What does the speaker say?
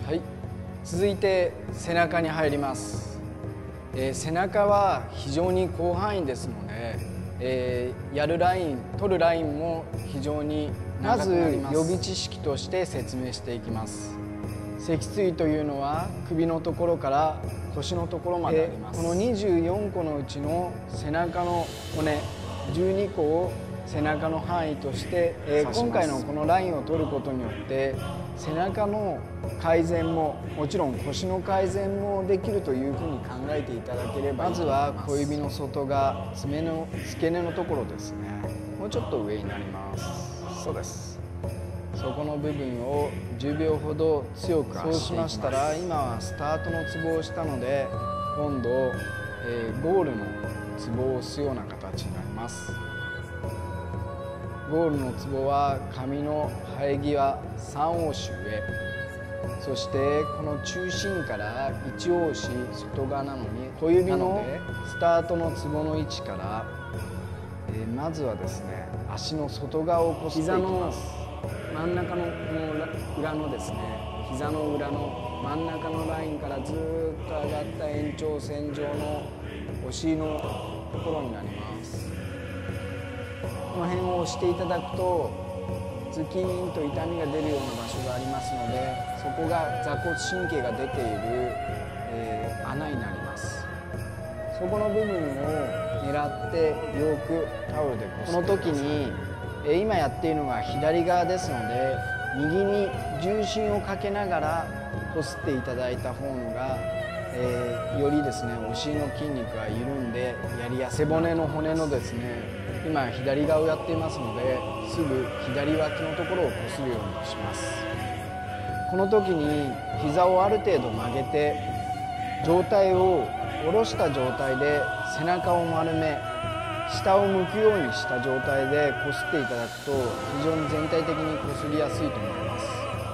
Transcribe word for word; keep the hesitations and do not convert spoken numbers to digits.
はい、続いて背中に入ります。えー、背中は非常に広範囲ですので、えー、やるライン取るラインも非常に長くなります。まず予備知識として説明していきます。脊椎というのは首のところから腰のところまであります。このにじゅうよんこのうちの背中の骨じゅうにこを背中の範囲として、えー、今回のこのラインを取ることによって背中の改善ももちろん腰の改善もできるというふうに考えていただければいいと思います。まずは小指の外側爪の付け根のところですね。もうちょっと上になります。そうです。そこの部分をじゅうびょうほど強く押していきます。そうしましたら今はスタートのツボをしたので今度、えー、ゴールのツボを押すような形になります。ゴールのツボは髪の生え際さんおうし上、そしてこの中心からいちおうし外側なのに小指のスタートのツボの位置から、えー、まずはですね足の外側をこすっていきます。真ん中のこの裏のですね膝の裏の真ん中のラインからずっと上がった延長線上のお尻のところになります。この辺を押していただくとズキーンと痛みが出るような場所がありますので、そこが座骨神経が出ている、えー、穴になります。そこの部分を狙ってよくタオルでこすってください。この時に、えー、今やっているのが左側ですので右に重心をかけながらこすっていただいた方のが、えー、よりですねお尻の筋肉が緩んでやりやすい。背骨の骨のですね今左側をやっていますのですぐ左脇のところをこするようにします。この時に膝をある程度曲げて上体を下ろした状態で背中を丸め下を向くようにした状態でこすっていただくと非常に全体的にこすりやすいと思います。